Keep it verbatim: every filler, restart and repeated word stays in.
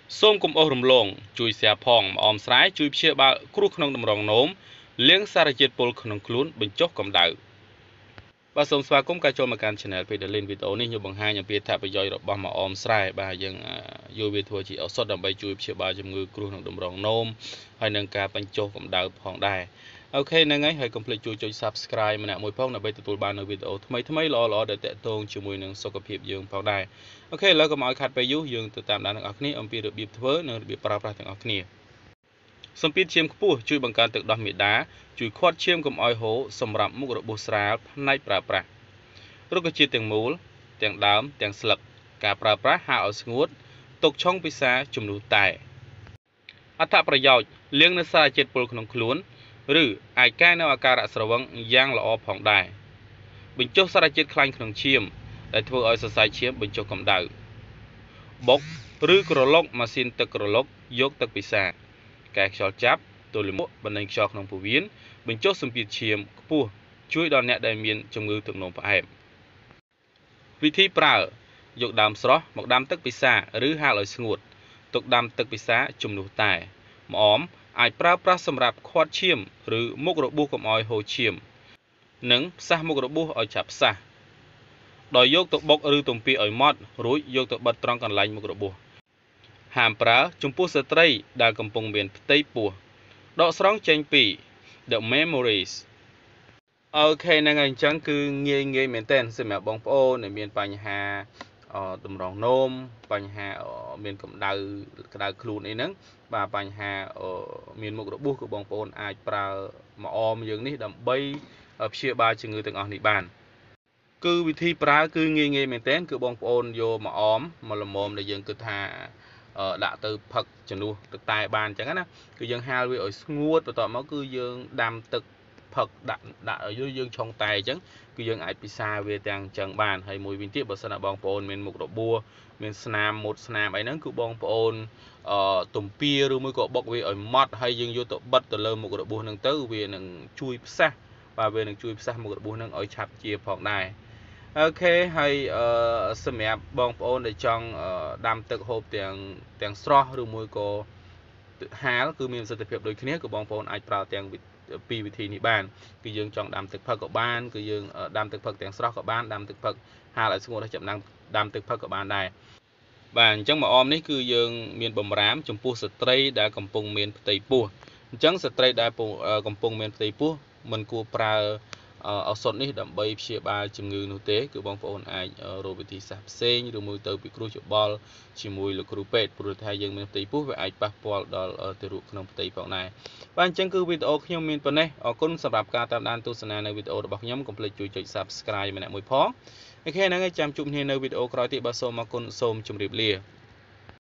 សូមកុំអស់រំលងជួយแชร์ផងម្អមស្រែជួយព្យាបាលគ្រោះក្នុងតម្រងនោមលាងសារជាតិពុលក្នុងខ្លួនបញ្ចុះកម្ដៅបាទសូមស្វាគមន៍ការចូលមកកាន់ Channel វីដេអូនេះខ្ញុំបង្ហាញអំពីអត្ថប្រយោជន៍របស់ម្អមស្រែបាទយើងយកវាធ្វើជាឱសថដើម្បីជួយព្យាបាលជំងឺគ្រោះក្នុងតម្រងនោមហើយនឹងការបញ្ចុះកម្ដៅផងដែរអូខេហ្នឹងហើយហើយកុំភ្លេចជួយចុច Subscribe ម្នាក់មួយផងដើម្បីទទួលបាននូវវីដេអូថ្មីថ្មីល្អៗដែលតាក់ទងជាមួយនឹងសុខភាពយើងផងដែរអូខេឥឡូវកុំឲ្យខាត់ពេលយូរយើងទៅតាមដានទាំងអស់គ្នាអំពីរបៀបធ្វើនិងរបៀបប្រើប្រាស់ទាំងអស់គ្នាសម្ពាធឈាមខ្ពស់ជួយបង្កើនទឹកដោះមាតាជួយខាត់ឈាមកុំឲ្យហូរសម្រាប់មុខរបួសស្រាលផ្នែកប្រើប្រាស់រុក្ខជាតិទាំងមូលទាំងដើមទាំងស្លឹកការប្រើប្រាស់ហាលឲ្យស្ងួតទុកឆុងពិសាជំនួសតែអត្ថប្រយោជន៍លាងនៅសារជាតិពុលក្នុងខ្លួនឬអាចកែនៅអាការៈស្រវឹងយ៉ាងល្អផងដែរបញ្ចុះសារជាតិខ្លាញ់ក្នុងឈាមដែលធ្វើឲ្យសរសៃឈាមបញ្ចុះកម្ដៅបុកឬក្រឡុកម៉ាស៊ីនទឹកក្រឡុកយកទឹកពិសាកែខ្យល់ចាប់ទល់លាមកបណ្ដេញខ្យល់ក្នុងពោះវៀនបញ្ចុះសម្ពាធឈាមខ្ពស់ជួយដល់អ្នកដែលមានជំងឺទឹកនោមផ្អែមវិធីប្រើយកដើមស្រស់មកដាំទឹកពិសាឬហាលឲ្យស្ងួតទុកដាំទឹកពិសាជំនួសតែម្អមអាចប្រើប្រាស់សម្រាប់ខាត់ឈាមឬមុខរបួសកុំឲ្យហូរឈាមនិងផ្សះមុខរបួសឲ្យឆាប់ផ្សះដោយយកទៅបុកឬទំពាឲ្យម៉ត់រួចយកទៅបិទត្រង់កន្លែងមុខរបួសហាមប្រើចំពោះស្ត្រីដែលកំពុងមានផ្ទៃពោះដកស្រង់ចេញពី The Memories អូខេហ្នឹងហើយអញ្ចឹងគឺងាយងាយមែនតើសម្រាប់បងប្អូនដែលមានបញ្ហាតម្រងនោមបញ្ហាមានកម្ដៅក្ដៅខ្លួនអីហ្នឹងបាទបញ្ហាមានមុខរបួសគឺបងប្អូនអាចប្រើម្អមយើងនេះដើម្បីព្យាបាលជំងឺទាំងអស់នេះបានគឺវិធីប្រើគឺងាយងាយមែនតើគឺបងប្អូនយកម្អមមកល្មមដែលយើងគិតថាដាក់ទៅផឹកជំនួសទឹកតែបានអញ្ចឹងណាគឺយើងហាលវាឲ្យស្ងួតបន្ទាប់មកគឺយើងដាំទឹកផឹកដាក់ដាក់ឲ្យយើងឆុងតែអញ្ចឹងគឺយើងអាចពិសាវាទាំងអញ្ចឹងបានហើយមួយវិញទៀតបើសិនណាបងប្អូនមានមុខរបួសមានស្នាមមុតស្នាមអីហ្នឹងគឺបងប្អូនអឺទំពាឬមួយក៏បុកវាឲ្យម៉ត់ហើយយើងយកទៅបិទទៅលើមុខរបួសហ្នឹងទៅវានឹងជួយផ្សះបាទវានឹងជួយផ្សះមុខរបួសហ្នឹងឲ្យឆាប់ជាផងដែរអូខេហើយសម្រាប់បងប្អូនដែលចង់ដាំទឹកហូបទាំងទាំងស្រស់ឬមួយក៏ហាលគឺមានប្រសិទ្ធភាពដូចគ្នាគឺបងប្អូនអាចប្រើទាំងពីរវិធីនេះបានគឺយើងចង់ដាំទឹកផឹកក៏បានគឺយើងដាំទឹកផឹកទាំងស្រស់ក៏បានដាំទឹកផឹកហាលឲ្យស្ងួតហើយចាប់ដាំដាំទឹកផឹកក៏បានដែរបាទអញ្ចឹងម្អមនេះគឺយើងមានបំរាមចំពោះស្ត្រីដែលកំពុងមានផ្ទៃពោះអញ្ចឹងស្ត្រីដែលកំពុងមានផ្ទៃពោះមិនគួរប្រើឱសថនេះដើម្បីព្យាបាលជំងឺនោះទេគឺបងប្អូនអាចរកវិធីសាស្ត្រផ្សេងឬមួយទៅពិគ្រោះយោបល់ជាមួយលោកគ្រូពេទ្យព្រោះថាយើងមានផ្ទៃពោះវាអាចប៉ះពាល់ដល់ទារកក្នុងផ្ទៃផងដែរបាទអញ្ចឹងគឺវីដេអូខ្ញុំមានប៉ុណ្ណេះអរគុណសម្រាប់ការតាមដានទស្សនានៅវីដេអូរបស់ខ្ញុំកុំភ្លេចជួយចុច Subscribe ម្នាក់មួយផងអូខេហ្នឹងហើយចាំជួបគ្នានៅវីដេអូក្រោយទៀតបាទសូមអរគុណសូមជម្រាបលា